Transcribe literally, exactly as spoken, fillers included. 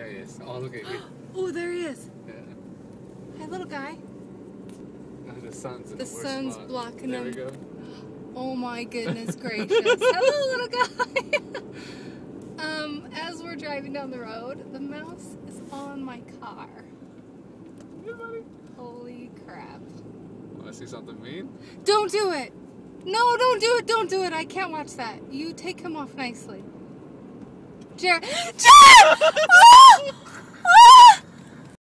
he is. Oh, look at you. Oh, there he is. Yeah. Hi, little guy. No, the sun's in The the worst sun's spot. blocking there him. There we go. Oh my goodness gracious. Hello, little guy. um, as we're driving down the road, the mouse is on my car. Hey, buddy. Holy crap. Want to see something mean? Don't do it. No, don't do it. Don't do it. I can't watch that. You take him off nicely. Jared. Jared! Oh! Oh!